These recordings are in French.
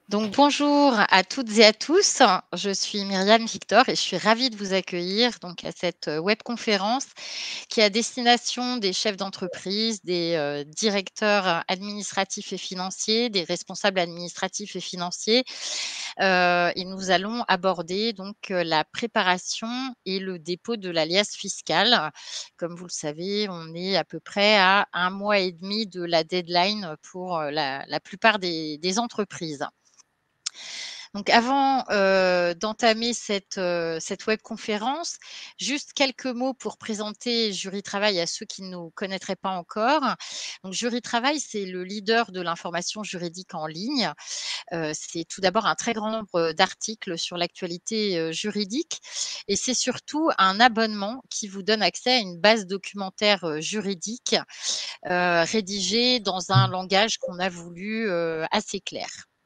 Donc bonjour à toutes et à tous, je suis Myriam Victor et je suis ravie de vous accueillir donc à cette, webconférence qui est à destination des chefs d'entreprise, des, directeurs administratifs et financiers, des responsables administratifs et financiers, et nous allons aborder donc, la préparation et le dépôt de l'alias fiscal. Comme vous le savez, on est à peu près à 1 mois et demi de la deadline pour, la plupart des entreprises. Donc avant, d'entamer cette webconférence, juste quelques mots pour présenter Jury Travail à ceux qui ne nous connaîtraient pas encore. Donc Jury Travail, c'est le leader de l'information juridique en ligne. C'est tout d'abord un très grand nombre d'articles sur l'actualité, juridique et c'est surtout un abonnement qui vous donne accès à une base documentaire, juridique, rédigée dans un langage qu'on a voulu, assez clair.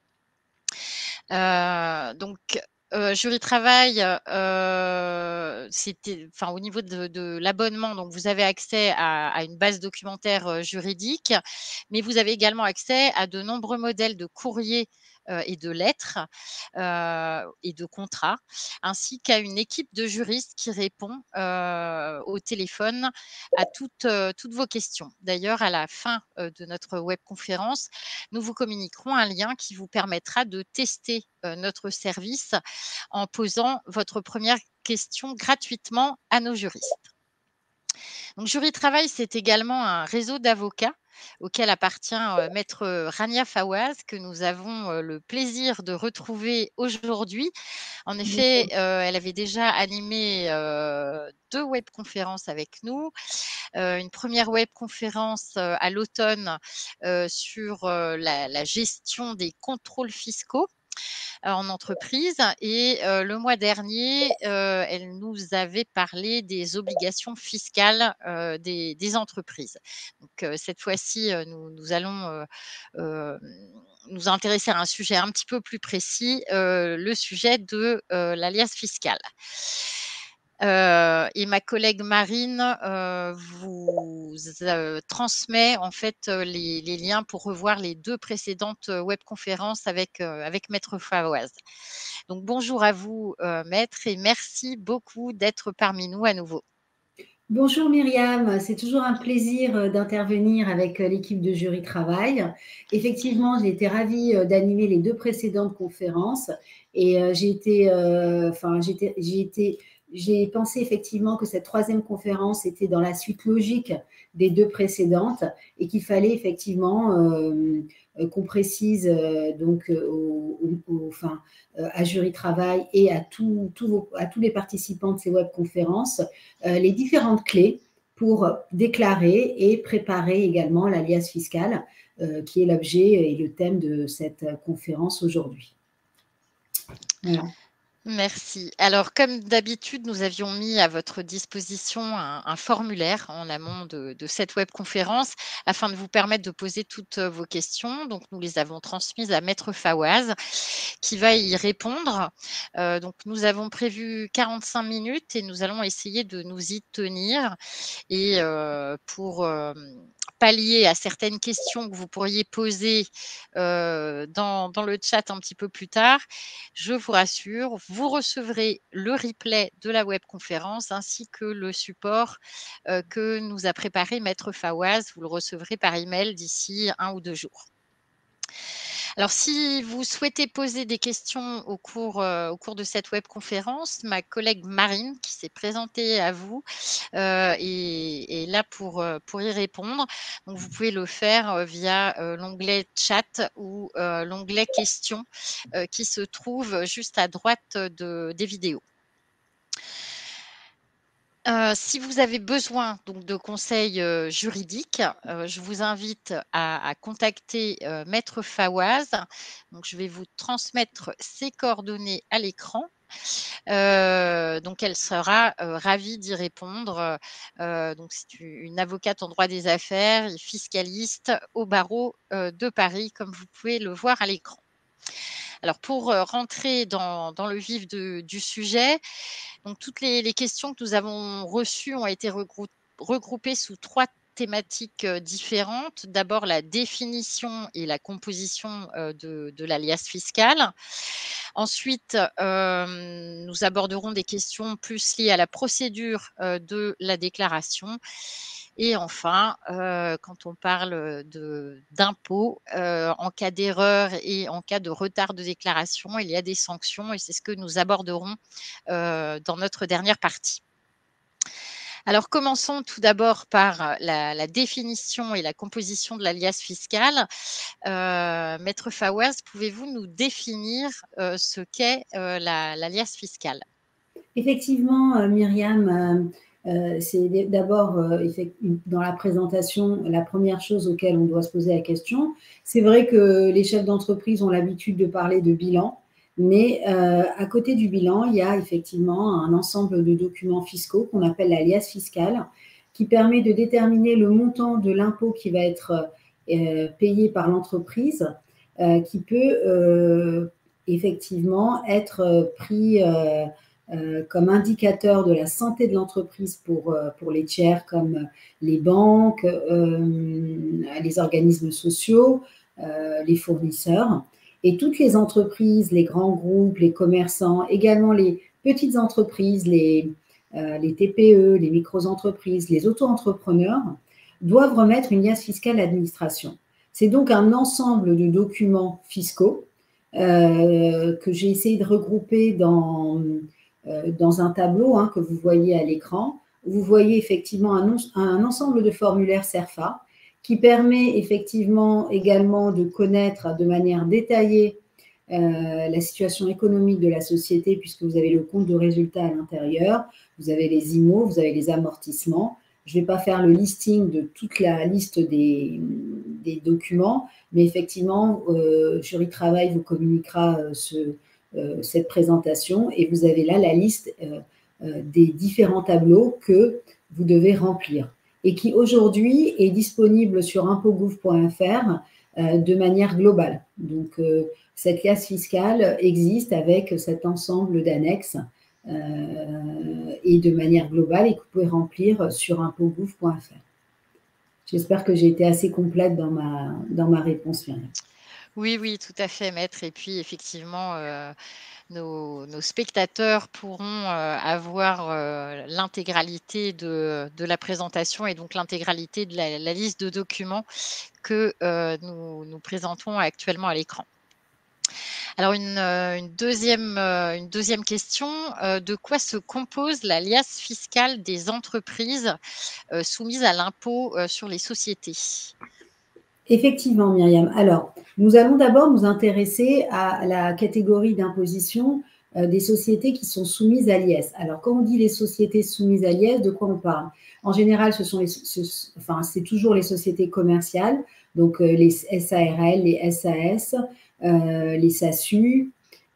Donc, Jury Travail, c'était enfin, au niveau de l'abonnement, donc vous avez accès à une base documentaire, juridique, mais vous avez également accès à de nombreux modèles de courriers, et de lettres, et de contrats, ainsi qu'à une équipe de juristes qui répond, au téléphone à toutes vos questions. D'ailleurs, à la fin, de notre webconférence, nous vous communiquerons un lien qui vous permettra de tester, notre service en posant votre première question gratuitement à nos juristes. Donc Jury Travail, c'est également un réseau d'avocats auquel appartient, maître, Rania Fawaz que nous avons, le plaisir de retrouver aujourd'hui. En effet, Bonjour. elle avait déjà animé, 2 webconférences avec nous. Une première webconférence, à l'automne, sur, la gestion des contrôles fiscaux en entreprise et le mois dernier, elle nous avait parlé des obligations fiscales, des entreprises. Donc cette fois-ci, nous allons, hem, nous intéresser à un sujet un petit peu plus précis, le sujet de, l'alias fiscal. Et ma collègue Marine, vous transmet en fait, les liens pour revoir les 2 précédentes, webconférences avec maître Fawaz. Donc bonjour à vous, maître et merci beaucoup d'être parmi nous à nouveau. Bonjour Myriam, c'est toujours un plaisir d'intervenir avec l'équipe de Jury Travail. Effectivement, j'ai été ravie d'animer les 2 précédentes conférences et j'ai pensé effectivement que cette troisième conférence était dans la suite logique des 2 précédentes et qu'il fallait effectivement qu'on précise à Jury Travail et à tous les participants de ces webconférences les différentes clés pour déclarer et préparer également l'alias fiscal, qui est l'objet et le thème de cette conférence aujourd'hui. Voilà. Merci. Alors, comme d'habitude, nous avions mis à votre disposition un formulaire en amont de cette webconférence afin de vous permettre de poser toutes vos questions. Donc, nous les avons transmises à Maître Fawaz qui va y répondre. Donc, nous avons prévu 45 minutes et nous allons essayer de nous y tenir. Et pour pallier à certaines questions que vous pourriez poser dans le chat un petit peu plus tard, je vous rassure, vous recevrez le replay de la webconférence ainsi que le support que nous a préparé Maître Fawaz. Vous le recevrez par email d'ici 1 ou 2 jours. Alors, si vous souhaitez poser des questions au cours de cette webconférence, ma collègue Marine, qui s'est présentée à vous, est là pour y répondre. Donc, vous pouvez le faire via l'onglet chat ou l'onglet questions qui se trouve juste à droite des vidéos. Si vous avez besoin donc de conseils, juridiques, je vous invite à contacter, maître Fawaz. Donc je vais vous transmettre ses coordonnées à l'écran. Donc elle sera, ravie d'y répondre. Donc c'est une avocate en droit des affaires et fiscaliste au barreau, de Paris, comme vous pouvez le voir à l'écran. Alors pour, rentrer dans le vif du sujet, donc toutes les questions que nous avons reçues ont été regroupées sous 3 thématiques différentes. D'abord, la définition et la composition de l'alias fiscal. Ensuite, nous aborderons des questions plus liées à la procédure de la déclaration. Et enfin, quand on parle d'impôts, en cas d'erreur et en cas de retard de déclaration, il y a des sanctions et c'est ce que nous aborderons dans notre dernière partie. Alors, commençons tout d'abord par la définition et la composition de l'alias fiscal. Maître Fawaz, pouvez-vous nous définir ce qu'est l'alias fiscal? Effectivement, Myriam, c'est d'abord, dans la présentation, la première chose auquel on doit se poser la question. C'est vrai que les chefs d'entreprise ont l'habitude de parler de bilan, mais à côté du bilan, il y a effectivement un ensemble de documents fiscaux qu'on appelle l'alias fiscal, qui permet de déterminer le montant de l'impôt qui va être payé par l'entreprise, qui peut effectivement être pris comme indicateur de la santé de l'entreprise pour les tiers comme les banques, les organismes sociaux, les fournisseurs. Et toutes les entreprises, les grands groupes, les commerçants, également les petites entreprises, les TPE, les micro-entreprises, les auto-entrepreneurs, doivent remettre une liasse fiscale à l'administration. C'est donc un ensemble de documents fiscaux que j'ai essayé de regrouper dans un tableau que vous voyez à l'écran. Vous voyez effectivement un ensemble de formulaires CERFA qui permet effectivement également de connaître de manière détaillée la situation économique de la société, puisque vous avez le compte de résultat à l'intérieur, vous avez les IMO, vous avez les amortissements. Je ne vais pas faire le listing de toute la liste des documents, mais effectivement, Jury Travail vous communiquera cette présentation et vous avez là la liste des différents tableaux que vous devez remplir et qui aujourd'hui est disponible sur impôts.gouv.fr de manière globale. Donc, cette liasse fiscale existe avec cet ensemble d'annexes et de manière globale et que vous pouvez remplir sur impôts.gouv.fr. J'espère que j'ai été assez complète dans ma réponse, Myriam. Oui, oui, tout à fait, maître. Et puis, effectivement, nos spectateurs pourront avoir l'intégralité de la présentation et donc l'intégralité de la liste de documents que nous présentons actuellement à l'écran. Alors, une deuxième question, de quoi se compose la liasse fiscale des entreprises soumises à l'impôt sur les sociétés? Effectivement, Myriam. Alors, nous allons d'abord nous intéresser à la catégorie d'imposition des sociétés qui sont soumises à l'IS. Alors, quand on dit les sociétés soumises à l'IS, de quoi on parle? En général, c'est toujours les sociétés commerciales, donc les SARL, les SAS, les SASU,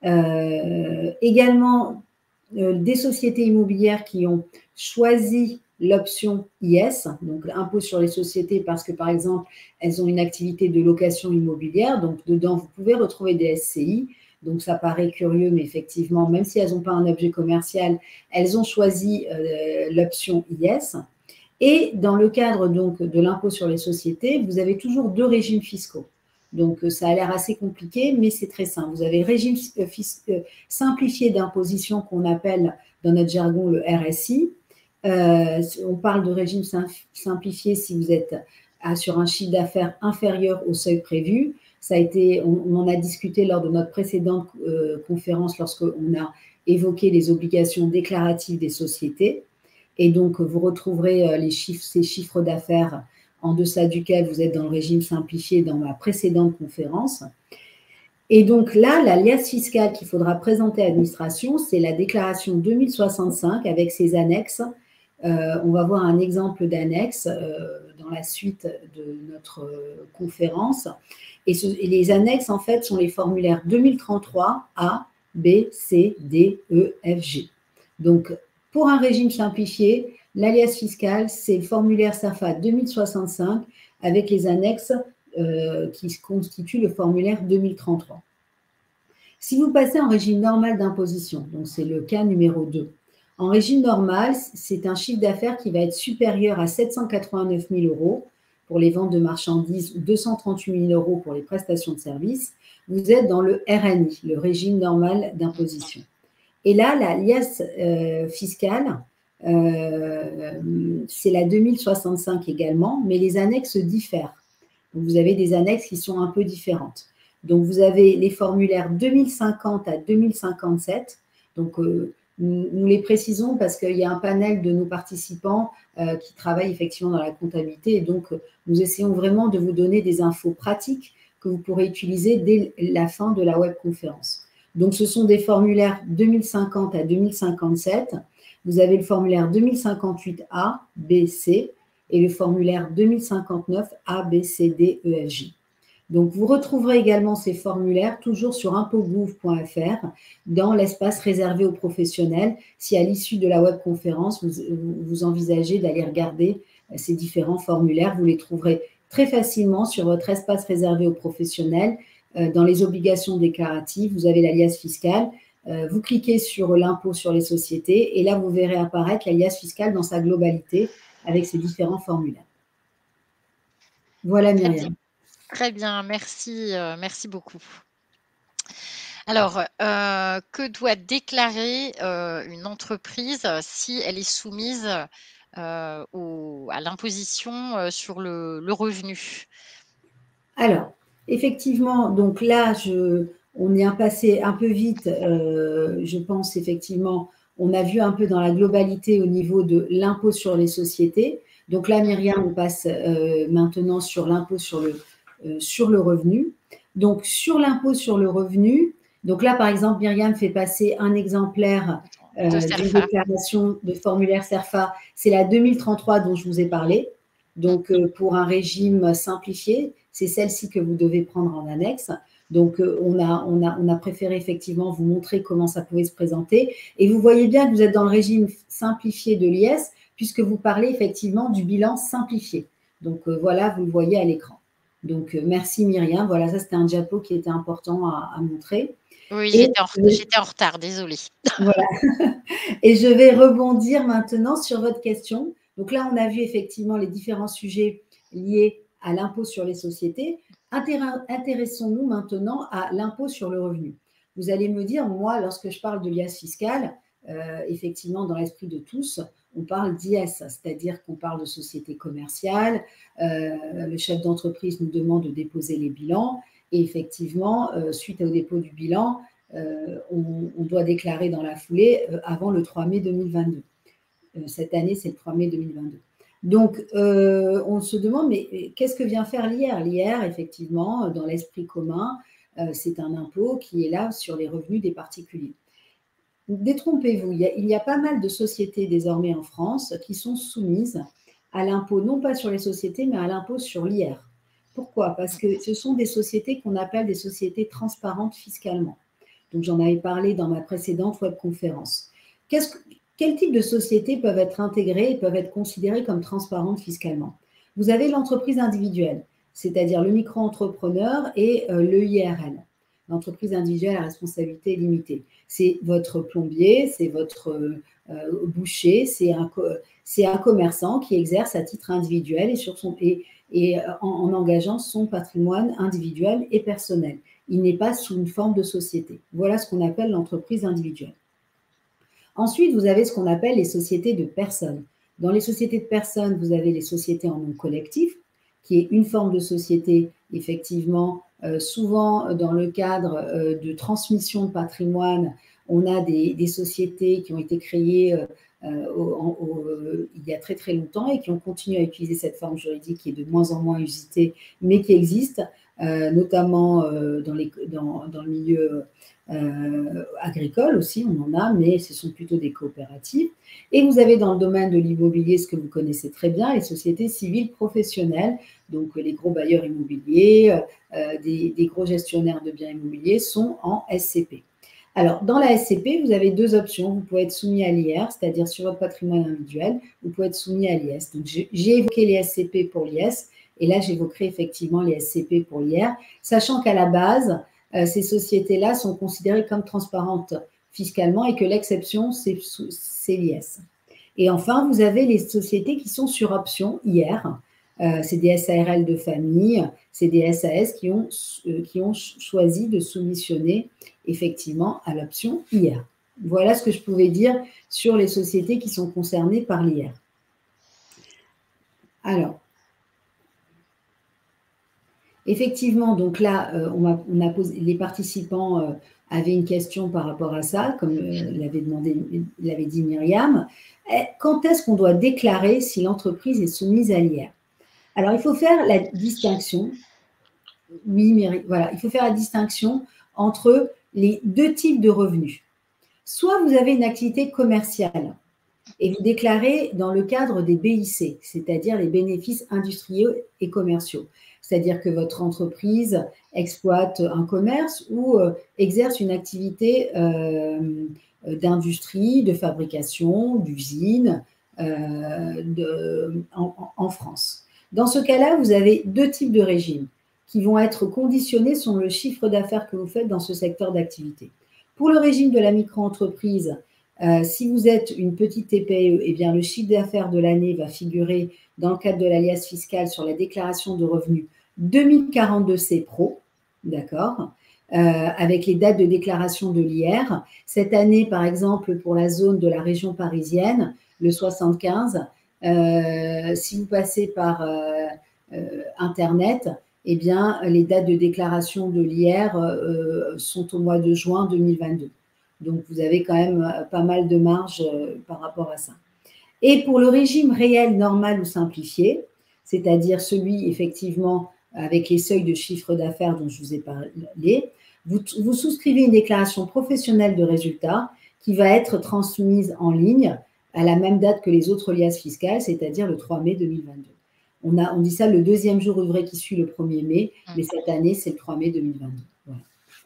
également des sociétés immobilières qui ont choisi l'option IS, donc l'impôt sur les sociétés, parce que par exemple, elles ont une activité de location immobilière, donc dedans, vous pouvez retrouver des SCI, donc ça paraît curieux, mais effectivement, même si elles n'ont pas un objet commercial, elles ont choisi l'option IS. Et dans le cadre donc de l'impôt sur les sociétés, vous avez toujours deux régimes fiscaux. Donc, ça a l'air assez compliqué, mais c'est très simple. Vous avez le régime simplifié d'imposition qu'on appelle dans notre jargon le RSI. On parle de régime simplifié si vous êtes sur un chiffre d'affaires inférieur au seuil prévu. On en a discuté lors de notre précédente conférence lorsqu'on a évoqué les obligations déclaratives des sociétés. Et donc, vous retrouverez ces chiffres d'affaires en deçà duquel vous êtes dans le régime simplifié dans ma précédente conférence. Et donc là, la liasse fiscale qu'il faudra présenter à l'administration, c'est la déclaration 2065 avec ses annexes. On va voir un exemple d'annexe dans la suite de notre conférence. Et les annexes, en fait, sont les formulaires 2033 A, B, C, D, E, F, G. Donc, pour un régime simplifié, l'alias fiscal, c'est le formulaire SAFA 2065 avec les annexes qui constituent le formulaire 2033. Si vous passez en régime normal d'imposition, donc c'est le cas numéro 2, En régime normal, c'est un chiffre d'affaires qui va être supérieur à 789 000 € pour les ventes de marchandises ou 238 000 € pour les prestations de services. Vous êtes dans le RNI, le régime normal d'imposition. Et là, la liasse fiscale, c'est la 2065 également, mais les annexes diffèrent. Donc, vous avez des annexes qui sont un peu différentes. Donc, vous avez les formulaires 2050 à 2057. Donc, nous les précisons parce qu'il y a un panel de nos participants qui travaillent effectivement dans la comptabilité. Et donc, nous essayons vraiment de vous donner des infos pratiques que vous pourrez utiliser dès la fin de la webconférence. Donc, ce sont des formulaires 2050 à 2057. Vous avez le formulaire 2058A, B, C et le formulaire 2059 A, B, C, D, E, F, J. Donc, vous retrouverez également ces formulaires toujours sur impogouv.fr dans l'espace réservé aux professionnels. Si à l'issue de la webconférence, vous envisagez d'aller regarder ces différents formulaires, vous les trouverez très facilement sur votre espace réservé aux professionnels. Dans les obligations déclaratives, vous avez l'alias fiscal. Vous cliquez sur l'impôt sur les sociétés et là, vous verrez apparaître l'alias fiscal dans sa globalité avec ces différents formulaires. Voilà, Myriam. Très bien, merci, merci beaucoup. Alors, que doit déclarer une entreprise si elle est soumise à l'imposition sur le revenu? Alors, effectivement, donc là, on est passé un peu vite, je pense effectivement, on a vu un peu dans la globalité au niveau de l'impôt sur les sociétés. Donc là, Myriam, on passe maintenant sur l'impôt sur le revenu. Donc, sur l'impôt sur le revenu, donc là, par exemple, Myriam fait passer un exemplaire d'une déclaration de formulaire CERFA. C'est la 2033 dont je vous ai parlé. Donc, pour un régime simplifié, c'est celle-ci que vous devez prendre en annexe. Donc, on a préféré effectivement vous montrer comment ça pouvait se présenter. Et vous voyez bien que vous êtes dans le régime simplifié de l'IS, puisque vous parlez effectivement du bilan simplifié. Donc, voilà, vous le voyez à l'écran. Donc, merci Myriam. Voilà, ça, c'était un diapo qui était important à montrer. Oui, j'étais en retard, désolée. Voilà. Et je vais rebondir maintenant sur votre question. Donc là, on a vu effectivement les différents sujets liés à l'impôt sur les sociétés. Intéressons-nous maintenant à l'impôt sur le revenu. Vous allez me dire, moi, lorsque je parle de l'IAS fiscal, effectivement, dans l'esprit de tous, on parle d'IS, c'est-à-dire qu'on parle de société commerciale. Le chef d'entreprise nous demande de déposer les bilans. Et effectivement, suite au dépôt du bilan, on doit déclarer dans la foulée avant le 3 mai 2022. Cette année, c'est le 3 mai 2022. Donc, on se demande, mais qu'est-ce que vient faire l'IR? L'IR, effectivement, dans l'esprit commun, c'est un impôt qui est là sur les revenus des particuliers. Détrompez-vous, il y a pas mal de sociétés désormais en France qui sont soumises à l'impôt, non pas sur les sociétés, mais à l'impôt sur l'IR. Pourquoi? Parce que ce sont des sociétés qu'on appelle des sociétés transparentes fiscalement. Donc, j'en avais parlé dans ma précédente webconférence. Quel type de sociétés peuvent être intégrées et peuvent être considérées comme transparentes fiscalement? Vous avez l'entreprise individuelle, c'est-à-dire le micro-entrepreneur et le IRL, l'entreprise individuelle à responsabilité limitée. C'est votre plombier, c'est votre boucher, c'est un commerçant qui exerce à titre individuel et en engageant son patrimoine individuel et personnel. Il n'est pas sous une forme de société. Voilà ce qu'on appelle l'entreprise individuelle. Ensuite, vous avez ce qu'on appelle les sociétés de personnes. Dans les sociétés de personnes, vous avez les sociétés en nom collectif, qui est une forme de société, effectivement, souvent dans le cadre de transmission de patrimoine. On a des sociétés qui ont été créées il y a très très longtemps et qui ont continué à utiliser cette forme juridique qui est de moins en moins usitée, mais qui existe, notamment dans le milieu agricole aussi, on en a, mais ce sont plutôt des coopératives. Et vous avez dans le domaine de l'immobilier, ce que vous connaissez très bien, les sociétés civiles professionnelles, donc les gros bailleurs immobiliers, des gros gestionnaires de biens immobiliers sont en SCP. Alors, dans la SCP, vous avez deux options. Vous pouvez être soumis à l'IR, c'est-à-dire sur votre patrimoine individuel, vous pouvez être soumis à l'IS. Donc, j'ai évoqué les SCP pour l'IS, et là, j'évoquerai effectivement les SCP pour l'IR, sachant qu'à la base, ces sociétés-là sont considérées comme transparentes fiscalement et que l'exception, c'est c'est l'IS. Et enfin, vous avez les sociétés qui sont sur option IR. C'est des SARL de famille, c'est des SAS qui ont choisi de soumissionner effectivement à l'option IR. Voilà ce que je pouvais dire sur les sociétés qui sont concernées par l'IR. Alors, effectivement, donc là, on a posé, les participants avaient une question par rapport à ça, comme l'avait dit Myriam. Quand est-ce qu'on doit déclarer si l'entreprise est soumise à l'IR? Alors, il faut faire la distinction. Oui, Myriam, voilà, il faut faire la distinction entre les deux types de revenus. Soit vous avez une activité commerciale et vous déclarez dans le cadre des BIC, c'est-à-dire les bénéfices industriels et commerciaux. C'est-à-dire que votre entreprise exploite un commerce ou exerce une activité d'industrie, de fabrication, d'usine en France. Dans ce cas-là, vous avez deux types de régimes qui vont être conditionnés sur le chiffre d'affaires que vous faites dans ce secteur d'activité. Pour le régime de la micro-entreprise, si vous êtes une petite TPE, eh bien, le chiffre d'affaires de l'année va figurer dans le cadre de l'alias fiscal sur la déclaration de revenus 2042 C-Pro, d'accord, avec les dates de déclaration de l'IR. Cette année, par exemple, pour la zone de la région parisienne, le 75, si vous passez par Internet, eh bien, les dates de déclaration de l'IR sont au mois de juin 2022. Donc, vous avez quand même pas mal de marge par rapport à ça. Et pour le régime réel, normal ou simplifié, c'est-à-dire celui, effectivement, avec les seuils de chiffre d'affaires dont je vous ai parlé, vous souscrivez une déclaration professionnelle de résultats qui va être transmise en ligne à la même date que les autres liasses fiscales, c'est-à-dire le 3 mai 2022. On dit ça le deuxième jour ouvré qui suit le 1er mai, mais cette année, c'est le 3 mai 2022. Voilà.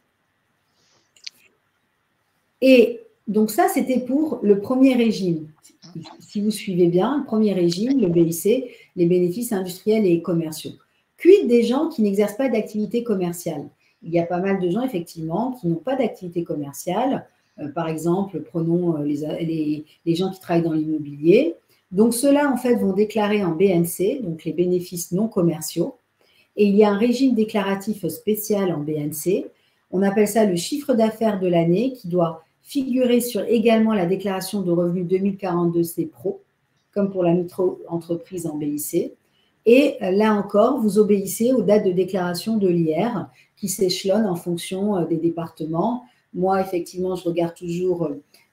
Et donc ça, c'était pour le premier régime. Si vous suivez bien, le premier régime, le BIC, les bénéfices industriels et commerciaux. Quid des gens qui n'exercent pas d'activité commerciale? Il y a pas mal de gens, effectivement, qui n'ont pas d'activité commerciale. Par exemple, prenons les gens qui travaillent dans l'immobilier. Donc, ceux-là, en fait, vont déclarer en BNC, donc les bénéfices non commerciaux. Et il y a un régime déclaratif spécial en BNC. On appelle ça le chiffre d'affaires de l'année qui doit figurer sur également la déclaration de revenus 2042 C-Pro, comme pour la micro-entreprise en BIC. Et là encore, vous obéissez aux dates de déclaration de l'IR qui s'échelonnent en fonction des départements. Moi, effectivement, je regarde toujours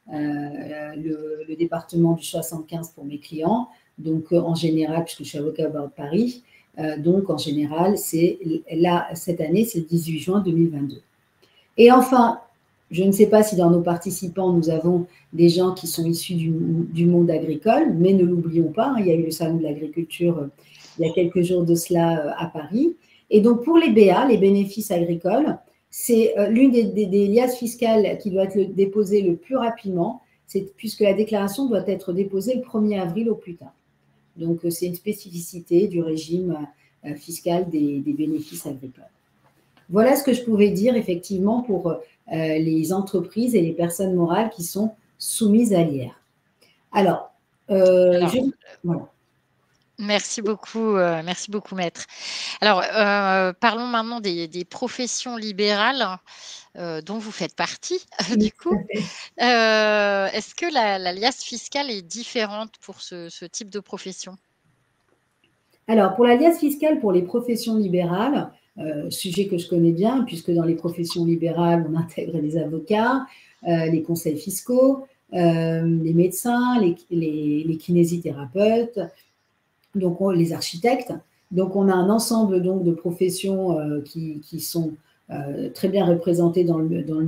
le département du 75 pour mes clients. Donc, en général, puisque je suis avocat au barreau de Paris, donc en général, c'est là, cette année, c'est le 18 juin 2022. Et enfin, je ne sais pas si dans nos participants, nous avons des gens qui sont issus du monde agricole, mais ne l'oublions pas, il y a eu le salon de l'agriculture il y a quelques jours de cela à Paris. Et donc, pour les BA, les bénéfices agricoles, c'est l'une des liasses fiscales qui doit être déposée le plus rapidement, puisque la déclaration doit être déposée le 1er avril au plus tard. Donc, c'est une spécificité du régime fiscal des bénéfices agricoles. Voilà ce que je pouvais dire effectivement pour les entreprises et les personnes morales qui sont soumises à l'IR. Alors, voilà. Merci beaucoup, Maître. Alors, parlons maintenant des professions libérales dont vous faites partie, du coup. Est-ce que la liasse fiscale est différente pour ce type de profession? Alors, pour la liasse fiscale pour les professions libérales, sujet que je connais bien, puisque dans les professions libérales, on intègre les avocats, les conseils fiscaux, les médecins, les kinésithérapeutes, donc les architectes. Donc, on a un ensemble donc, de professions qui sont très bien représentées dans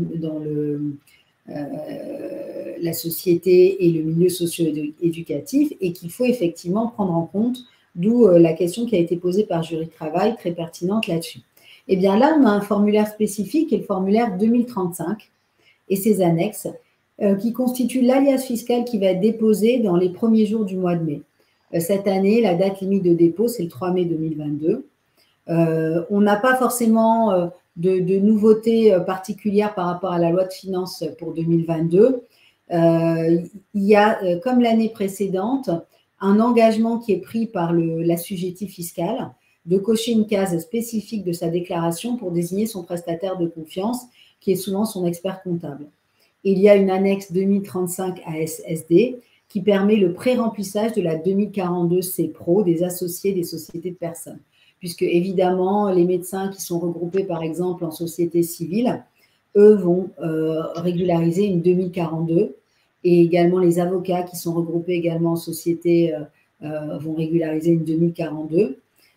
la société et le milieu socio-éducatif et qu'il faut effectivement prendre en compte, d'où la question qui a été posée par Jury Travail, très pertinente là-dessus. Eh bien là, on a un formulaire spécifique, qui est le formulaire 2035 et ses annexes, qui constituent l'alias fiscal qui va être déposé dans les premiers jours du mois de mai. Cette année, la date limite de dépôt, c'est le 3 mai 2022. On n'a pas forcément de nouveautés particulières par rapport à la loi de finances pour 2022. Il y a, comme l'année précédente, un engagement qui est pris par l'assujetti fiscal de cocher une case spécifique de sa déclaration pour désigner son prestataire de confiance, qui est souvent son expert comptable. Il y a une annexe 2035 ASSD qui permet le pré-remplissage de la 2042 CPRO des associés des sociétés de personnes. Puisque, évidemment, les médecins qui sont regroupés, par exemple, en société civile, eux vont régulariser une 2042 et également les avocats qui sont regroupés également en société vont régulariser une 2042.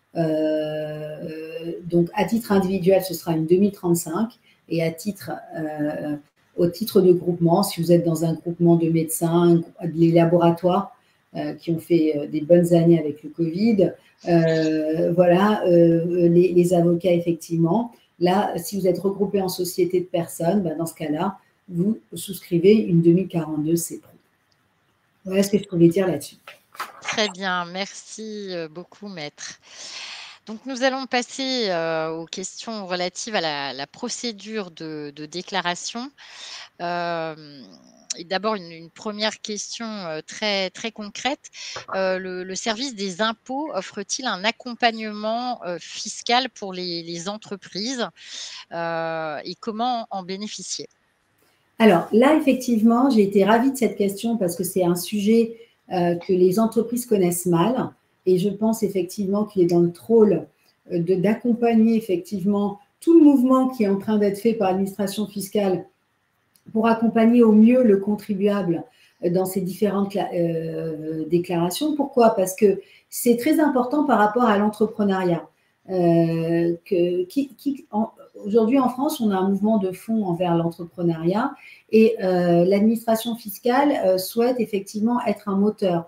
Donc, à titre individuel, ce sera une 2035 et au titre de groupement, si vous êtes dans un groupement de médecins, les laboratoires qui ont fait des bonnes années avec le Covid, voilà, les avocats, effectivement. Là, si vous êtes regroupé en société de personnes, ben dans ce cas-là, vous souscrivez une 2042 CPRO. Voilà ce que je pouvais dire là-dessus. Très bien, merci beaucoup, maître. Donc, nous allons passer aux questions relatives à la procédure de déclaration. Et d'abord, une première question très, très concrète. Le service des impôts offre-t-il un accompagnement fiscal pour les entreprises et comment en bénéficier? Alors là, effectivement, j'ai été ravie de cette question parce que c'est un sujet que les entreprises connaissent mal. Et je pense effectivement qu'il est dans notre rôle d'accompagner effectivement tout le mouvement qui est en train d'être fait par l'administration fiscale pour accompagner au mieux le contribuable dans ces différentes déclarations. Pourquoi? Parce que c'est très important par rapport à l'entrepreneuriat. Aujourd'hui, en France, on a un mouvement de fond envers l'entrepreneuriat et l'administration fiscale souhaite effectivement être un moteur.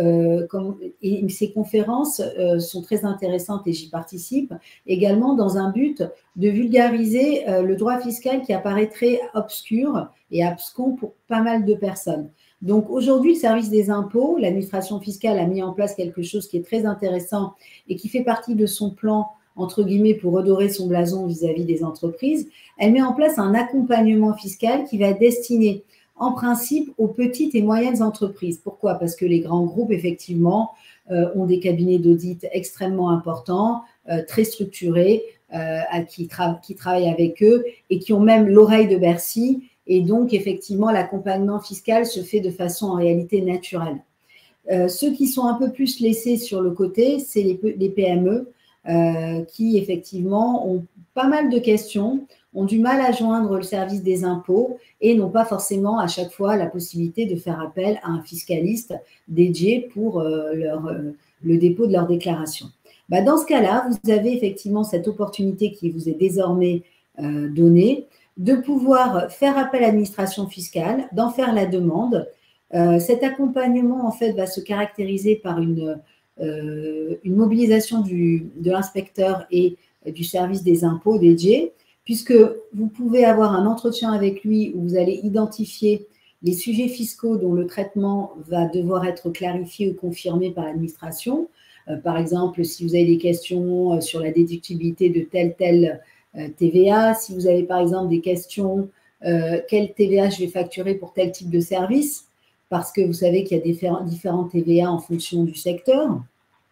Et ces conférences sont très intéressantes et j'y participe également dans un but de vulgariser le droit fiscal qui apparaîtrait obscur et abscon pour pas mal de personnes. Donc aujourd'hui, le service des impôts, l'administration fiscale a mis en place quelque chose qui est très intéressant et qui fait partie de son plan, entre guillemets, pour redorer son blason vis-à-vis des entreprises. Elle met en place un accompagnement fiscal qui va être destiné en principe aux petites et moyennes entreprises. Pourquoi? Parce que les grands groupes, effectivement, ont des cabinets d'audit extrêmement importants, très structurés, qui travaillent avec eux et qui ont même l'oreille de Bercy. Et donc, effectivement, l'accompagnement fiscal se fait de façon en réalité naturelle. Ceux qui sont un peu plus laissés sur le côté, c'est les PME qui, effectivement, ont pas mal de questions, ont du mal à joindre le service des impôts et n'ont pas forcément à chaque fois la possibilité de faire appel à un fiscaliste dédié pour le dépôt de leur déclaration. Bah, dans ce cas-là, vous avez effectivement cette opportunité qui vous est désormais donnée de pouvoir faire appel à l'administration fiscale, d'en faire la demande. Cet accompagnement, en fait, va se caractériser par une mobilisation de l'inspecteur et du service des impôts dédié, puisque vous pouvez avoir un entretien avec lui où vous allez identifier les sujets fiscaux dont le traitement va devoir être clarifié ou confirmé par l'administration. Par exemple, si vous avez des questions sur la déductibilité de telle TVA, si vous avez par exemple des questions, quelle TVA je vais facturer pour tel type de service, parce que vous savez qu'il y a différents TVA en fonction du secteur.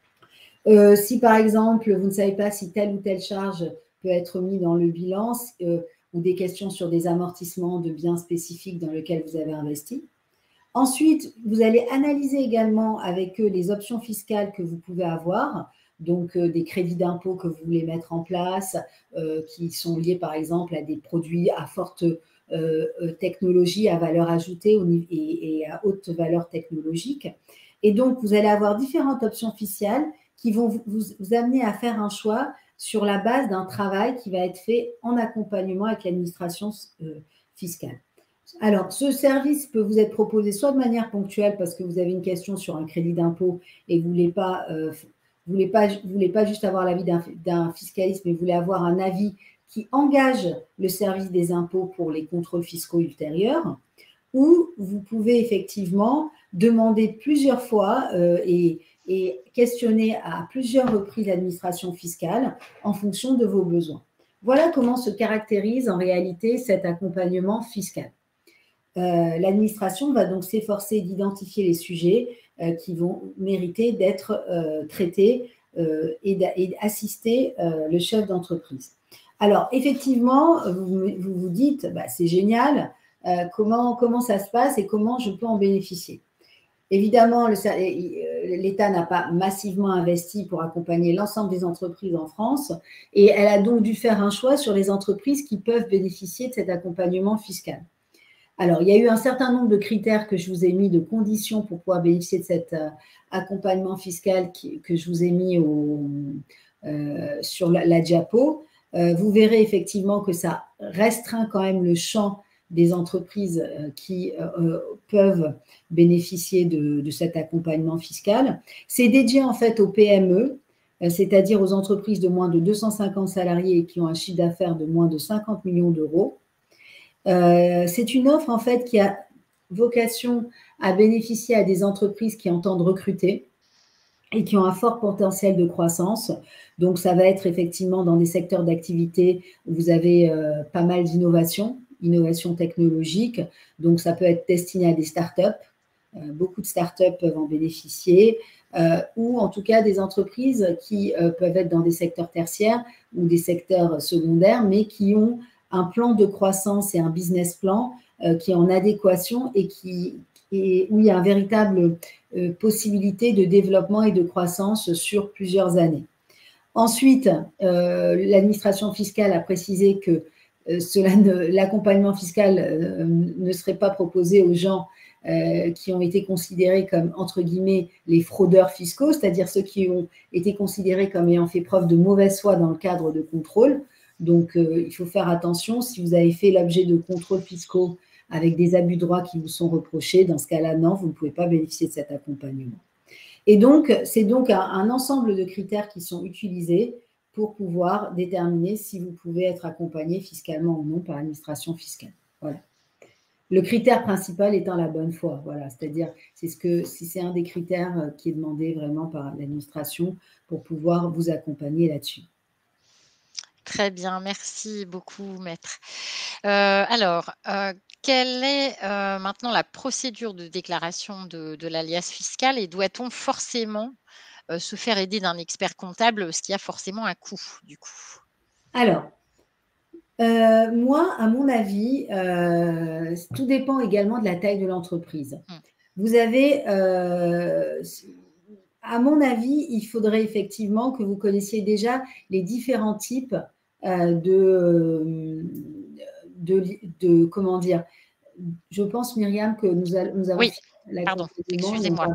Si par exemple, vous ne savez pas si telle ou telle charge peut être mise dans le bilan ou des questions sur des amortissements de biens spécifiques dans lesquels vous avez investi. Ensuite, vous allez analyser également avec eux les options fiscales que vous pouvez avoir, donc des crédits d'impôt que vous voulez mettre en place, qui sont liés par exemple à des produits à forte technologie, à valeur ajoutée et à haute valeur technologique. Et donc, vous allez avoir différentes options fiscales qui vont vous amener à faire un choix sur la base d'un travail qui va être fait en accompagnement avec l'administration fiscale. Alors, ce service peut vous être proposé soit de manière ponctuelle parce que vous avez une question sur un crédit d'impôt et vous ne voulez pas juste avoir l'avis d'un fiscaliste, mais vous voulez avoir un avis qui engage le service des impôts pour les contrôles fiscaux ultérieurs, ou vous pouvez effectivement demander plusieurs fois et questionner à plusieurs reprises l'administration fiscale en fonction de vos besoins. Voilà comment se caractérise en réalité cet accompagnement fiscal. l'administration va donc s'efforcer d'identifier les sujets qui vont mériter d'être traités et d'assister le chef d'entreprise. Alors, effectivement, vous vous dites, bah, c'est génial, comment ça se passe et comment je peux en bénéficier. Évidemment, l'État n'a pas massivement investi pour accompagner l'ensemble des entreprises en France et elle a donc dû faire un choix sur les entreprises qui peuvent bénéficier de cet accompagnement fiscal. Alors, il y a eu un certain nombre de critères que je vous ai mis, de conditions pour pouvoir bénéficier de cet accompagnement fiscal que je vous ai mis sur la diapo. Vous verrez effectivement que ça restreint quand même le champ des entreprises qui peuvent bénéficier de cet accompagnement fiscal. C'est dédié en fait aux PME, c'est-à-dire aux entreprises de moins de 250 salariés et qui ont un chiffre d'affaires de moins de 50 millions d'euros. C'est une offre en fait qui a vocation à bénéficier à des entreprises qui entendent recruter et qui ont un fort potentiel de croissance. Donc, ça va être effectivement dans des secteurs d'activité où vous avez pas mal d'innovation technologique. Donc, ça peut être destiné à des startups. Beaucoup de startups peuvent en bénéficier, ou en tout cas des entreprises qui peuvent être dans des secteurs tertiaires ou des secteurs secondaires, mais qui ont un plan de croissance et un business plan qui est en adéquation et où il y a une véritable possibilité de développement et de croissance sur plusieurs années. Ensuite, l'administration fiscale a précisé que l'accompagnement fiscal ne serait pas proposé aux gens qui ont été considérés comme, entre guillemets, les fraudeurs fiscaux, c'est-à-dire ceux qui ont été considérés comme ayant fait preuve de mauvaise foi dans le cadre de contrôle. Donc, il faut faire attention. Si vous avez fait l'objet de contrôles fiscaux avec des abus de droit qui vous sont reprochés, dans ce cas-là, non, vous ne pouvez pas bénéficier de cet accompagnement. Et donc, c'est donc un ensemble de critères qui sont utilisés pour pouvoir déterminer si vous pouvez être accompagné fiscalement ou non par l'administration fiscale. Voilà. Le critère principal étant la bonne foi. Voilà, c'est-à-dire, si c'est un des critères qui est demandé vraiment par l'administration pour pouvoir vous accompagner là-dessus. Très bien, merci beaucoup, maître. Alors, quelle est maintenant la procédure de déclaration de l'alias fiscal et doit-on forcément se faire aider d'un expert comptable, ce qui a forcément un coût, du coup? Alors, moi, à mon avis, tout dépend également de la taille de l'entreprise. Vous avez, à mon avis, il faudrait effectivement que vous connaissiez déjà les différents types comment dire, je pense, Myriam, que nous avons Oui, fait la pardon, excusez-moi.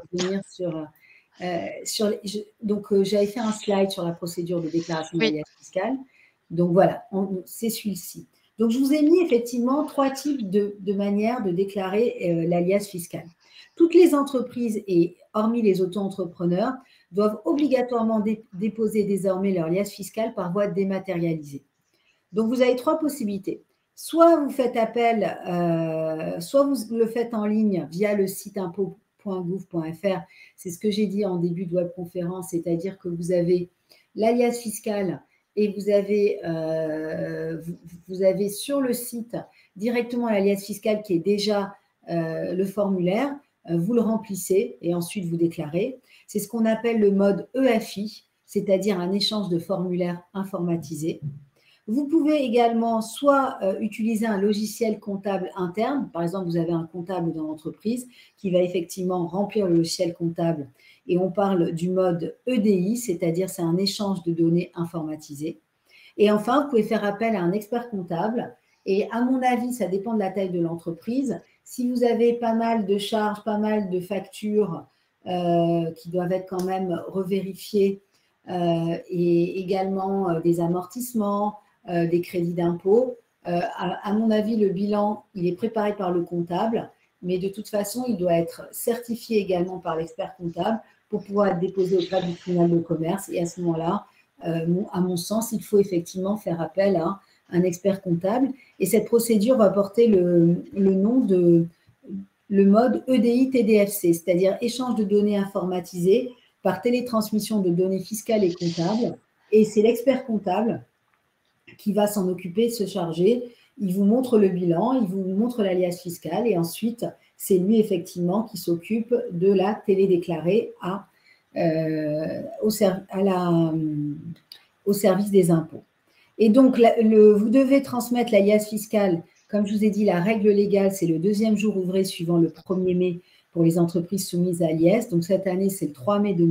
Donc, j'avais fait un slide sur la procédure de déclaration Oui. d'alias fiscal. Donc, voilà, c'est celui-ci. Donc, je vous ai mis effectivement 3 types de manières de déclarer l'alias fiscal. Toutes les entreprises, et hormis les auto-entrepreneurs, doivent obligatoirement déposer désormais leur alias fiscal par voie dématérialisée. Donc, vous avez 3 possibilités. Soit vous faites appel, soit vous le faites en ligne via le site impôts.gouv.fr. C'est ce que j'ai dit en début de webconférence, c'est-à-dire que vous avez l'alias fiscal et vous avez sur le site directement l'alias fiscal qui est déjà le formulaire. Vous le remplissez et ensuite vous déclarez. C'est ce qu'on appelle le mode EFI, c'est-à-dire un échange de formulaires informatisé. Vous pouvez également soit utiliser un logiciel comptable interne. Par exemple, vous avez un comptable dans l'entreprise qui va effectivement remplir le logiciel comptable et on parle du mode EDI, c'est-à-dire c'est un échange de données informatisé. Et enfin, vous pouvez faire appel à un expert comptable et à mon avis, ça dépend de la taille de l'entreprise. Si vous avez pas mal de charges, pas mal de factures qui doivent être quand même revérifiées et également des amortissements, des crédits d'impôt. À mon avis, le bilan, il est préparé par le comptable, mais de toute façon, il doit être certifié également par l'expert comptable pour pouvoir être déposé auprès du tribunal de commerce. Et à ce moment-là, à mon sens, il faut effectivement faire appel à un expert comptable. Et cette procédure va porter le nom de le mode EDI-TDFC, c'est-à-dire échange de données informatisées par télétransmission de données fiscales et comptables. Et c'est l'expert comptable qui va s'en occuper, se charger Il vous montre le bilan, il vous montre l'alias fiscal et ensuite, c'est lui effectivement qui s'occupe de la télédéclarée au service des impôts. Et donc, vous devez transmettre l'alias fiscal. Comme je vous ai dit, la règle légale, c'est le 2e jour ouvré suivant le 1er mai pour les entreprises soumises à l'IS. Donc, cette année, c'est le 3 mai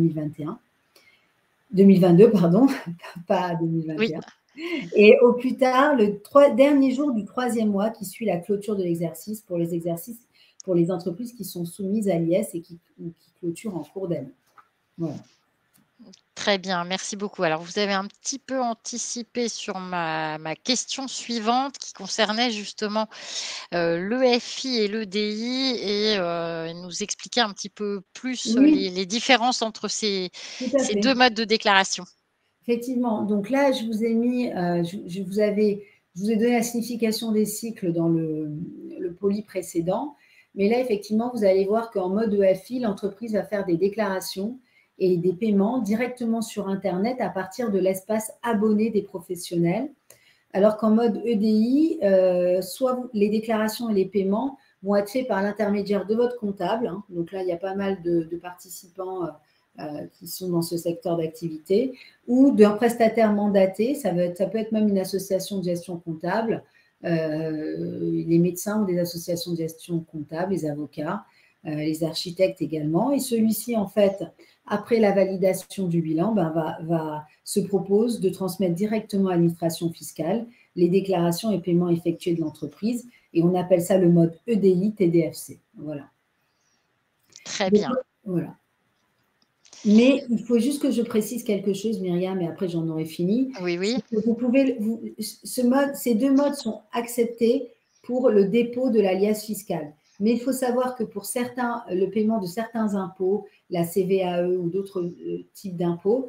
2022, pardon, pas 2021. Oui. Et au plus tard, le dernier jour du 3e mois qui suit la clôture de l'exercice pour les entreprises qui sont soumises à l'IS et qui clôturent en cours d'année. Voilà. Très bien, merci beaucoup. Alors, vous avez un petit peu anticipé sur ma question suivante qui concernait justement l'EFI et l'EDI et nous expliquer un petit peu plus les différences entre ces 2 modes de déclaration. Effectivement. Donc là, je vous ai mis, je vous ai donné la signification des cycles dans le poli précédent. Mais là, effectivement, vous allez voir qu'en mode EFI, l'entreprise va faire des déclarations et des paiements directement sur Internet à partir de l'espace abonné des professionnels. Alors qu'en mode EDI, soit les déclarations et les paiements vont être faits par l'intermédiaire de votre comptable. Hein. Donc là, il y a pas mal de participants qui sont dans ce secteur d'activité, ou d'un prestataire mandaté, ça peut être même une association de gestion comptable, les médecins ou des associations de gestion comptable, les avocats, les architectes également. Et celui-ci, en fait, après la validation du bilan, se propose de transmettre directement à l'administration fiscale les déclarations et paiements effectués de l'entreprise. Et on appelle ça le mode EDI TDFC. Voilà. Très bien. Donc, voilà. Mais il faut juste que je précise quelque chose, Myriam, et après j'en aurai fini. Oui, oui. Vous pouvez, ces 2 modes sont acceptés pour le dépôt de l'alias fiscal. Mais il faut savoir que pour le paiement de certains impôts, la CVAE ou d'autres types d'impôts,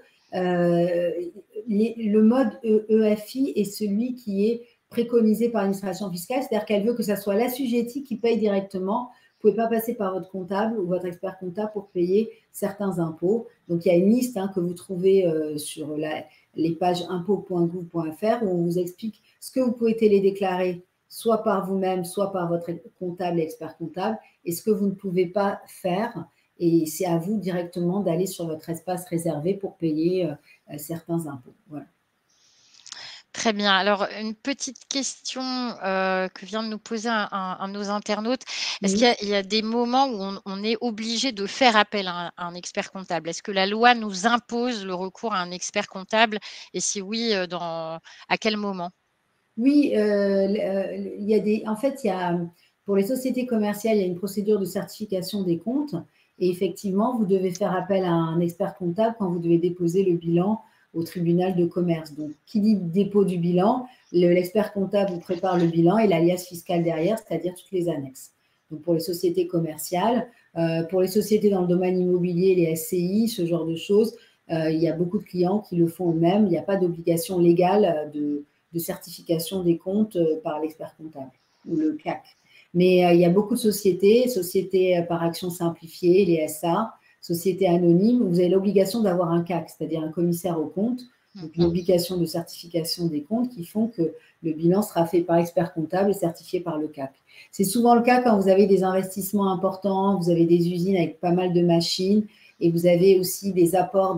le mode EFI est celui qui est préconisé par l'administration fiscale, c'est-à-dire qu'elle veut que ce soit l'assujetti qui paye directement. Vous ne pouvez pas passer par votre comptable ou votre expert comptable pour payer certains impôts. Donc, il y a une liste que vous trouvez sur les pages impôts.gouv.fr où on vous explique ce que vous pouvez télédéclarer, soit par vous-même, soit par votre comptable et expert comptable, et ce que vous ne pouvez pas faire. Et c'est à vous directement d'aller sur votre espace réservé pour payer certains impôts. Voilà. Très bien. Alors, une petite question que vient de nous poser un de nos internautes. Est-ce qu'il y a des moments où on est obligé de faire appel à un expert comptable? Est-ce que la loi nous impose le recours à un expert comptable? Et si oui, à quel moment? Oui, en fait, pour les sociétés commerciales, il y a une procédure de certification des comptes. Et effectivement, vous devez faire appel à un expert comptable quand vous devez déposer le bilan au tribunal de commerce. Donc, qui dit dépôt du bilan, l'expert comptable vous prépare le bilan et l'alias fiscal derrière, c'est-à-dire toutes les annexes. Donc, pour les sociétés commerciales, pour les sociétés dans le domaine immobilier, les SCI, ce genre de choses, il y a beaucoup de clients qui le font eux-mêmes. Il n'y a pas d'obligation légale de certification des comptes par l'expert comptable ou le CAC. Mais il y a beaucoup de sociétés par action simplifiée, les SA, sociétés anonymes, où vous avez l'obligation d'avoir un CAC, c'est-à-dire un commissaire aux comptes, donc une obligation de certification des comptes qui font que le bilan sera fait par expert comptable et certifié par le CAC. C'est souvent le cas quand vous avez des investissements importants, vous avez des usines avec pas mal de machines et vous avez aussi des apports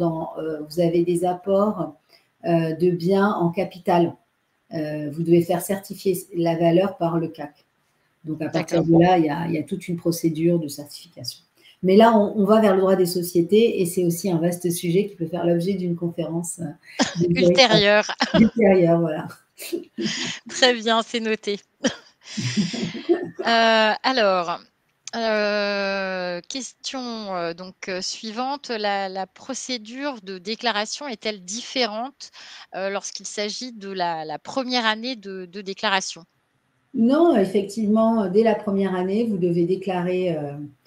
de biens en capital. Vous devez faire certifier la valeur par le CAC. Donc, à partir de là, il y a toute une procédure de certification. Mais là, on va vers le droit des sociétés et c'est aussi un vaste sujet qui peut faire l'objet d'une conférence ultérieure. Ultérieure, voilà. Très bien, c'est noté. Alors, question suivante. La procédure de déclaration est-elle différente lorsqu'il s'agit de la première année de déclaration? Non, effectivement, dès la première année, vous devez déclarer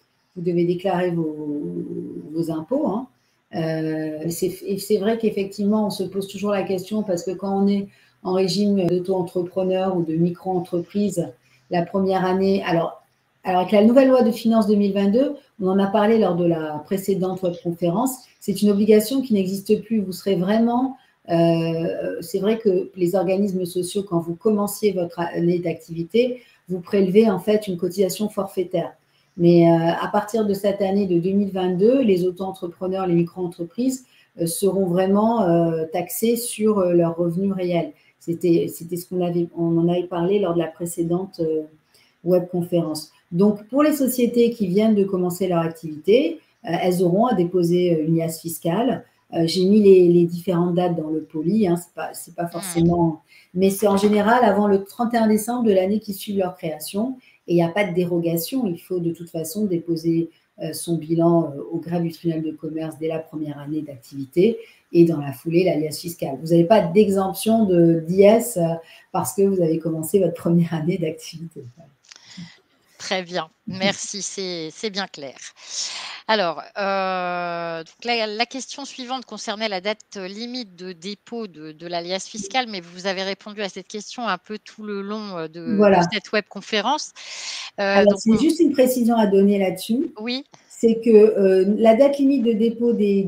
vos impôts. Hein. C'est vrai qu'effectivement, on se pose toujours la question parce que quand on est en régime d'auto-entrepreneur ou de micro-entreprise, la première année, alors avec la nouvelle loi de finances 2022, on en a parlé lors de la précédente web conférence, c'est une obligation qui n'existe plus. Vous serez vraiment c'est vrai que les organismes sociaux, quand vous commenciez votre année d'activité, vous prélevez en fait une cotisation forfaitaire. Mais à partir de cette année de 2022, les auto-entrepreneurs, les micro-entreprises seront vraiment taxés sur leurs revenus réels. C'était ce on en avait parlé lors de la précédente webconférence. Donc, pour les sociétés qui viennent de commencer leur activité, elles auront à déposer une liasse fiscale. J'ai mis les différentes dates dans le poli, hein, c'est pas forcément, mais c'est en général avant le 31 décembre de l'année qui suit leur création, et il n'y a pas de dérogation. Il faut de toute façon déposer son bilan au greffe du tribunal de commerce dès la première année d'activité, et dans la foulée, la liasse fiscale. Vous n'avez pas d'exemption d'IS parce que vous avez commencé votre première année d'activité. Très bien, merci, c'est bien clair. Alors, donc la question suivante concernait la date limite de dépôt de l'alias fiscal, mais vous avez répondu à cette question un peu tout le long de Voilà. cette webconférence. Alors, Donc c'est juste une précision à donner là-dessus. oui. C'est que la date limite de dépôt des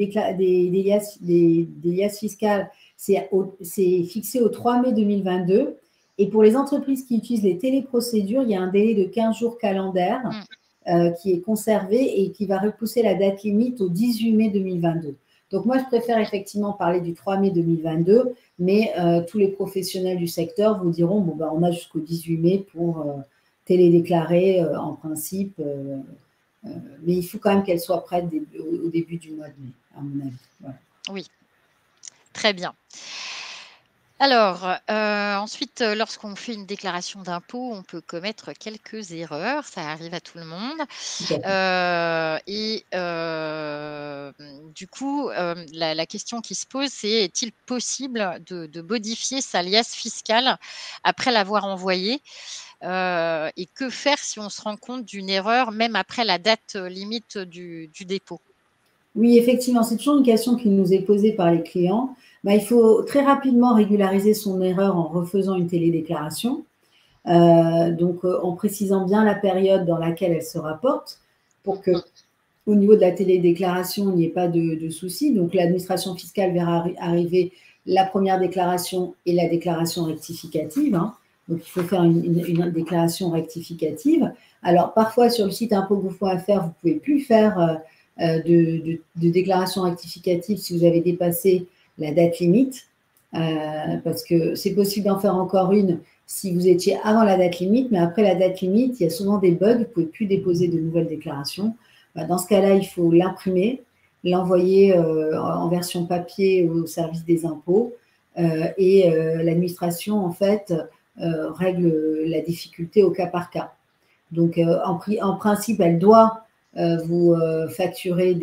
liasses fiscales, c'est fixé au 3 mai 2022. Et pour les entreprises qui utilisent les téléprocédures, il y a un délai de 15 jours calendaires qui est conservé et qui va repousser la date limite au 18 mai 2022. Donc moi, je préfère effectivement parler du 3 mai 2022, mais tous les professionnels du secteur vous diront, bon, ben, on a jusqu'au 18 mai pour télédéclarer en principe. Mais il faut quand même qu'elle soit prête au début du mois de mai, à mon avis. Voilà. Oui, très bien. Alors, ensuite, lorsqu'on fait une déclaration d'impôt, on peut commettre quelques erreurs, ça arrive à tout le monde. Du coup, la question qui se pose, c'est: est-il possible de modifier sa liasse fiscale après l'avoir envoyée? Et que faire si on se rend compte d'une erreur, même après la date limite du dépôt? Oui, effectivement, c'est toujours une question qui nous est posée par les clients. Il faut très rapidement régulariser son erreur en refaisant une télédéclaration. Donc, en précisant bien la période dans laquelle elle se rapporte pour que, au niveau de la télédéclaration, il n'y ait pas de souci. Donc, l'administration fiscale verra arriver la première déclaration et la déclaration rectificative. Hein. Donc, il faut faire une déclaration rectificative. Alors, parfois, sur le site impôts.gouv.fr, vous ne pouvez plus faire de déclaration rectificative si vous avez dépassé la date limite, parce que c'est possible d'en faire encore une si vous étiez avant la date limite, mais après la date limite, il y a souvent des bugs, vous ne pouvez plus déposer de nouvelles déclarations. Dans ce cas-là, il faut l'imprimer, l'envoyer en version papier au service des impôts, et l'administration, en fait, règle la difficulté au cas par cas. Donc, en principe, elle doit vous facturer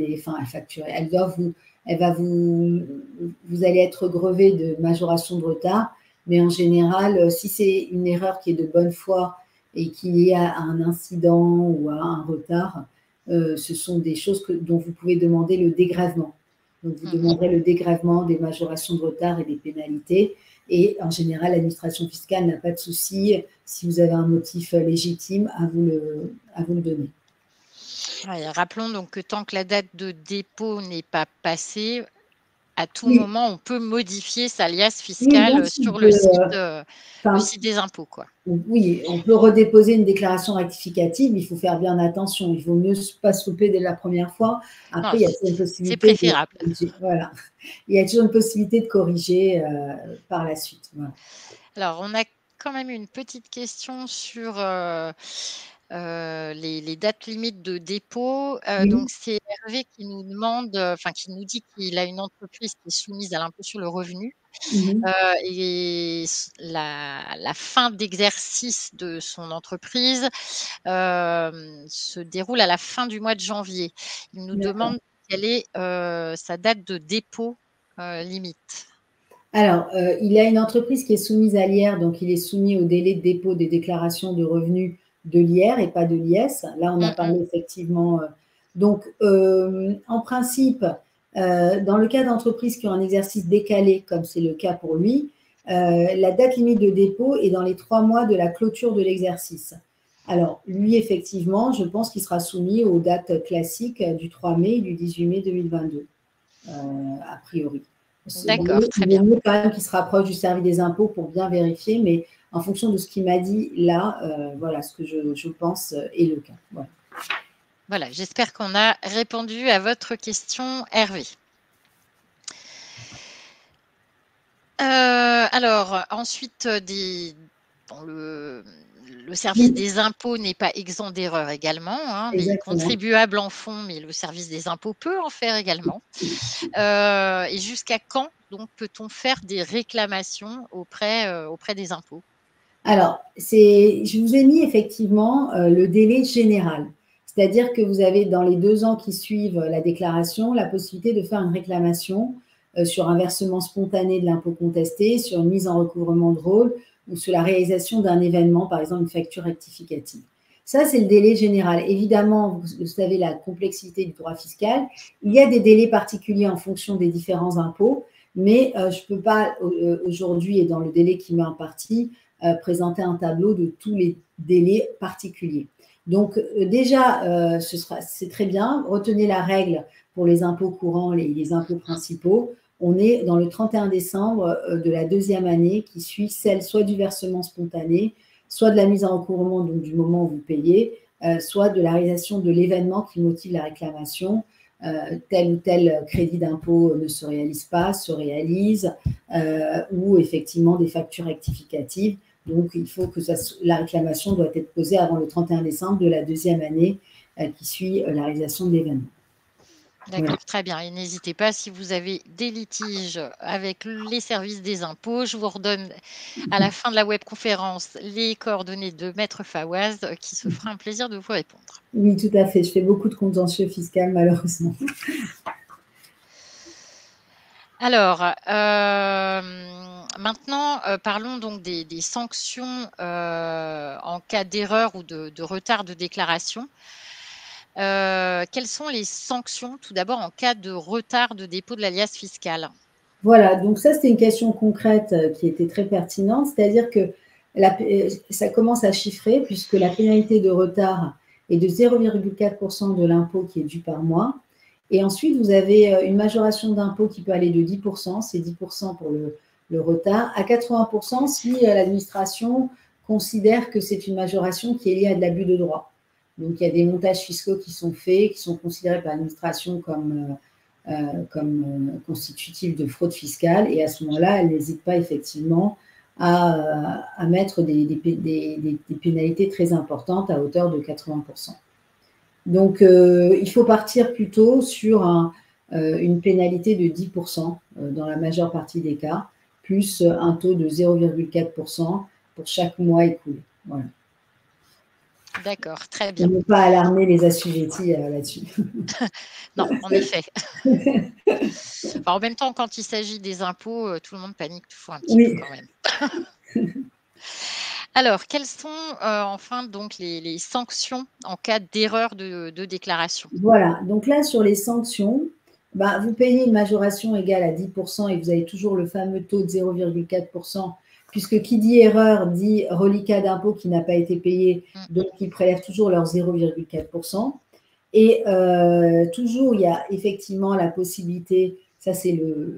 vous allez être grevé de majoration de retard, mais en général, si c'est une erreur qui est de bonne foi et qu'il y a un incident ou un retard, ce sont des choses dont vous pouvez demander le dégrèvement. Donc, vous demanderez le dégrèvement des majorations de retard et des pénalités. Et en général, l'administration fiscale n'a pas de souci, si vous avez un motif légitime, à vous le donner. Ouais, rappelons donc que tant que la date de dépôt n'est pas passée, à tout moment, on peut modifier sa liasse fiscale sur le site des impôts, quoi. Oui, on peut redéposer une déclaration rectificative, mais il faut faire bien attention. Il vaut mieux pas se louper dès la première fois. Après, il y a toujours une possibilité. C'est préférable. Voilà. Il y a toujours une possibilité de corriger par la suite. Voilà. Alors, on a quand même une petite question sur les dates limites de dépôt. Donc, c'est Hervé qui nous demande, qui nous dit qu'il a une entreprise qui est soumise à l'impôt sur le revenu. Et la fin d'exercice de son entreprise se déroule à la fin du mois de janvier. Il nous demande quelle est sa date de dépôt limite. Alors, il a une entreprise qui est soumise à l'IR, donc il est soumis au délai de dépôt des déclarations de revenus de l'IR et pas de l'IS. Là, on a parlé effectivement. Donc, en principe, dans le cas d'entreprises qui ont un exercice décalé, comme c'est le cas pour lui, la date limite de dépôt est dans les 3 mois de la clôture de l'exercice. Alors, lui, effectivement, je pense qu'il sera soumis aux dates classiques du 3 mai et du 18 mai 2022, a priori. D'accord, très Il vaut bien. mieux quand même qu'il se rapproche du service des impôts pour bien vérifier, mais en fonction de ce qu'il m'a dit là, voilà ce que je pense est le cas. Voilà. Voilà, j'espère qu'on a répondu à votre question, Hervé. Alors ensuite, bon, le service Oui, des impôts n'est pas exempt d'erreurs également, hein. Les exactement. contribuables en font, mais le service des impôts peut en faire également. Et jusqu'à quand donc peut-on faire des réclamations auprès des impôts? Alors, je vous ai mis effectivement le délai général. C'est-à-dire que vous avez dans les 2 ans qui suivent la déclaration la possibilité de faire une réclamation sur un versement spontané de l'impôt contesté, sur une mise en recouvrement de rôle ou sur la réalisation d'un événement, par exemple une facture rectificative. Ça, c'est le délai général. Évidemment, vous savez la complexité du droit fiscal. Il y a des délais particuliers en fonction des différents impôts, mais je ne peux pas aujourd'hui, et dans le délai qui m'est imparti, présenter un tableau de tous les délais particuliers. Donc déjà, c'est très bien. Retenez la règle pour les impôts courants, les impôts principaux. On est dans le 31 décembre de la 2e année qui suit celle soit du versement spontané, soit de la mise en recouvrement, donc du moment où vous payez, soit de la réalisation de l'événement qui motive la réclamation. Tel ou tel crédit d'impôt ne se réalise pas, se réalise, ou effectivement des factures rectificatives. Donc, il faut que la réclamation doit être posée avant le 31 décembre de la 2e année qui suit la réalisation de l'événement. D'accord, Voilà. très bien. Et n'hésitez pas si vous avez des litiges avec les services des impôts. Je vous redonne à la fin de la webconférence les coordonnées de Maître Fawaz qui se fera un plaisir de vous répondre. Oui, tout à fait. Je fais beaucoup de contentieux fiscal, malheureusement. Alors, maintenant, parlons donc des sanctions en cas d'erreur ou de retard de déclaration. Quelles sont les sanctions, tout d'abord, en cas de retard de dépôt de l'alias fiscal? Voilà, donc ça, c'était une question concrète qui était très pertinente, c'est-à-dire que ça commence à chiffrer puisque la pénalité de retard est de 0,4% de l'impôt qui est dû par mois. Et ensuite, vous avez une majoration d'impôt qui peut aller de 10%, c'est 10% pour le retard, à 80% si l'administration considère que c'est une majoration qui est liée à de l'abus de droit. Donc, il y a des montages fiscaux qui sont faits, qui sont considérés par l'administration comme constitutif de fraude fiscale. Et à ce moment-là, elle n'hésite pas effectivement à mettre des pénalités très importantes à hauteur de 80%. Donc, il faut partir plutôt sur une pénalité de 10% dans la majeure partie des cas, plus un taux de 0,4% pour chaque mois écoulé. Voilà. D'accord, très Pour bien. ne pas alarmer les assujettis là-dessus. Non, en effet. Enfin, en même temps, quand il s'agit des impôts, tout le monde panique toujours un petit peu Oui. quand même. Alors, quelles sont, enfin donc les sanctions en cas d'erreur de déclaration? Voilà, donc là, sur les sanctions, bah, vous payez une majoration égale à 10% et vous avez toujours le fameux taux de 0,4%, puisque qui dit erreur dit reliquat d'impôt qui n'a pas été payé, donc ils prélèvent toujours leur 0,4%. Et toujours, il y a effectivement la possibilité, ça c'est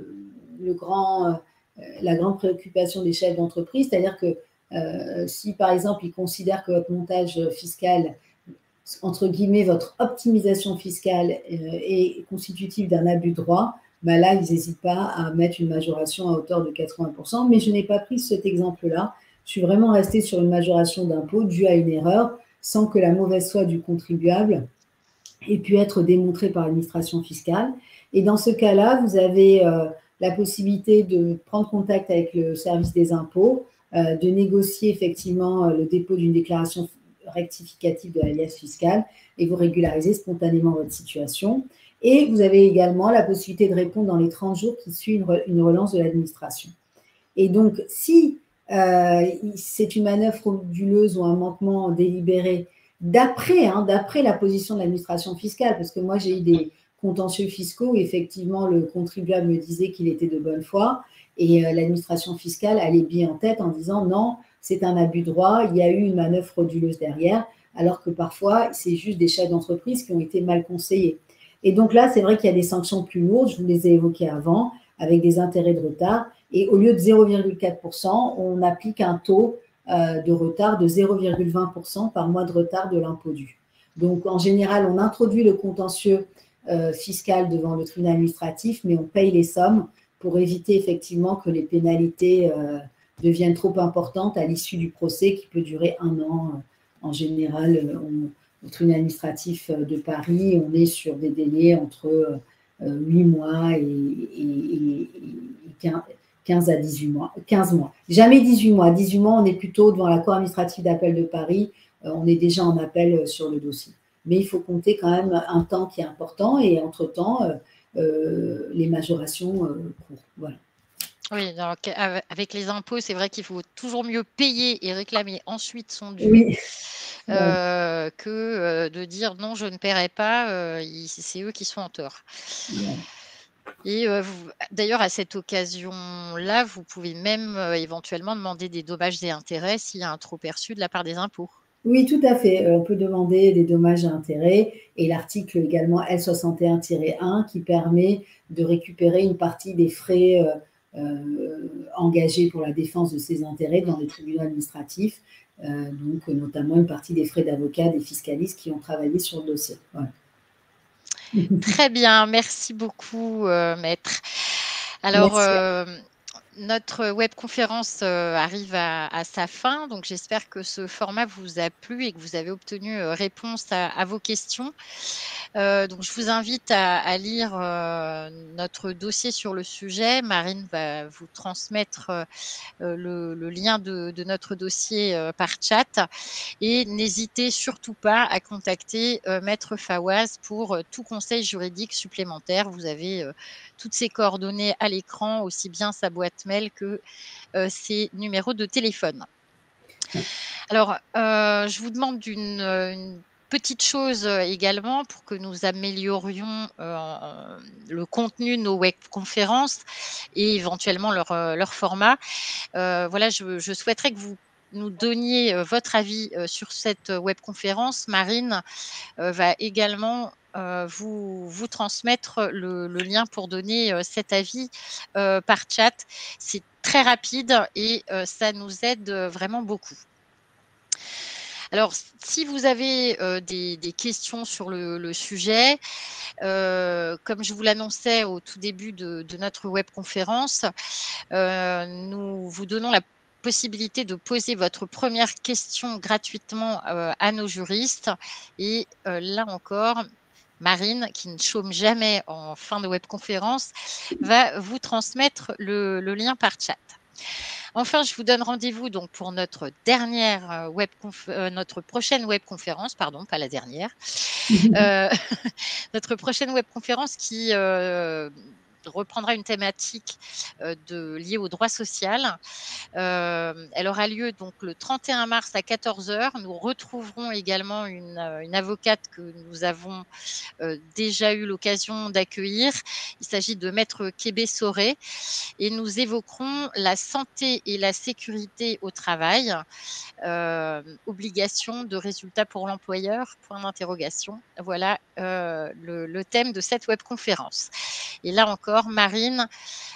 la grande préoccupation des chefs d'entreprise, c'est-à-dire que si par exemple ils considèrent que votre montage fiscal, entre guillemets, votre optimisation fiscale est constitutive d'un abus de droit, bah là, ils n'hésitent pas à mettre une majoration à hauteur de 80%. Mais je n'ai pas pris cet exemple-là. Je suis vraiment restée sur une majoration d'impôt due à une erreur, sans que la mauvaise foi du contribuable ait pu être démontrée par l'administration fiscale. Et dans ce cas-là, vous avez la possibilité de prendre contact avec le service des impôts, de négocier effectivement le dépôt d'une déclaration rectificative de l'alias fiscal et vous régularisez spontanément votre situation. Et vous avez également la possibilité de répondre dans les 30 jours qui suivent une relance de l'administration. Et donc, si c'est une manœuvre frauduleuse ou un manquement délibéré, d'après la position de l'administration fiscale, parce que moi, j'ai eu des contentieux fiscaux où effectivement, le contribuable me disait qu'il était de bonne foi et l'administration fiscale allait bien en tête en disant non, c'est un abus de droit, il y a eu une manœuvre frauduleuse derrière, alors que parfois, c'est juste des chefs d'entreprise qui ont été mal conseillés. Et donc là, c'est vrai qu'il y a des sanctions plus lourdes, je vous les ai évoquées avant, avec des intérêts de retard. Et au lieu de 0,4%, on applique un taux de retard de 0,20% par mois de retard de l'impôt dû. Donc, en général, on introduit le contentieux fiscal devant le tribunal administratif, mais on paye les sommes pour éviter effectivement que les pénalités deviennent trop importantes à l'issue du procès qui peut durer 1 an. En général, au tribunal administratif de Paris, on est sur des délais entre 8 mois et 15 à 18 mois, 15 mois. Jamais 18 mois. 18 mois, on est plutôt devant la Cour administrative d'appel de Paris, on est déjà en appel sur le dossier. Mais il faut compter quand même un temps qui est important et entre-temps, les majorations courent. Voilà. Oui, donc avec les impôts, c'est vrai qu'il faut toujours mieux payer et réclamer ensuite son dû Oui. que de dire non, je ne paierai pas, c'est eux qui sont en tort. Ouais. Et d'ailleurs, à cette occasion-là, vous pouvez même éventuellement demander des dommages et intérêts s'il y a un trop perçu de la part des impôts. Oui, tout à fait. On peut demander des dommages et intérêts et l'article également L61-1 qui permet de récupérer une partie des frais engagés pour la défense de ces intérêts dans les tribunaux administratifs, donc notamment une partie des frais d'avocat des fiscalistes qui ont travaillé sur le dossier. Voilà. Très bien, merci beaucoup, maître. Alors, notre webconférence arrive à sa fin, donc j'espère que ce format vous a plu et que vous avez obtenu réponse à vos questions. Donc je vous invite à lire notre dossier sur le sujet. Marine va vous transmettre le lien de notre dossier par chat et n'hésitez surtout pas à contacter Maître Fawaz pour tout conseil juridique supplémentaire. Vous avez toutes ses coordonnées à l'écran, aussi bien sa boîte mail que ses numéros de téléphone. Alors, je vous demande une petite chose également pour que nous améliorions le contenu de nos webconférences et éventuellement leur format. Voilà, je souhaiterais que vous nous donniez votre avis sur cette webconférence. Marine va également vous transmettre le lien pour donner cet avis par chat. C'est très rapide et ça nous aide vraiment beaucoup. Alors, si vous avez des questions sur le sujet, comme je vous l'annonçais au tout début de notre webconférence, nous vous donnons la possibilité de poser votre première question gratuitement à nos juristes. Et là encore, Marine, qui ne chôme jamais en fin de webconférence, va vous transmettre le lien par chat. Enfin, je vous donne rendez-vous donc pour notre dernière notre prochaine webconférence, pardon, pas la dernière, notre prochaine webconférence qui reprendra une thématique liée au droit social. Elle aura lieu donc le 31 mars à 14 h. Nous retrouverons également une avocate que nous avons déjà eu l'occasion d'accueillir. Il s'agit de Maître Kébé Soré et nous évoquerons la santé et la sécurité au travail, obligation de résultats pour l'employeur, point d'interrogation. Voilà le thème de cette webconférence. Et là encore, Marine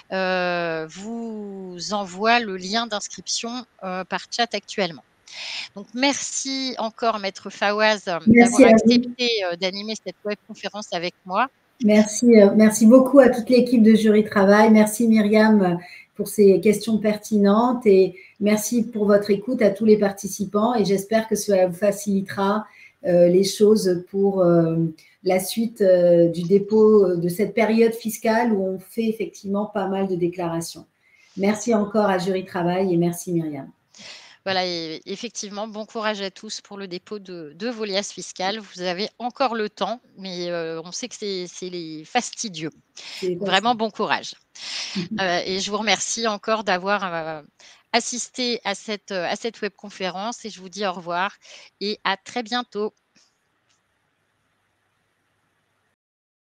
vous envoie le lien d'inscription par chat actuellement. Donc, merci encore, Maître Fawaz, d'avoir accepté d'animer cette webconférence avec moi. Merci beaucoup à toute l'équipe de Jury Travail. Merci Myriam pour ces questions pertinentes et merci pour votre écoute à tous les participants et j'espère que cela vous facilitera les choses pour la suite du dépôt de cette période fiscale où on fait effectivement pas mal de déclarations. Merci encore à Jury Travail et merci Myriam. Voilà, et effectivement, bon courage à tous pour le dépôt de vos liasses fiscales. Vous avez encore le temps, mais on sait que c'est les fastidieux. Vraiment bon courage. Et je vous remercie encore d'avoir assisté à cette webconférence et je vous dis au revoir et à très bientôt.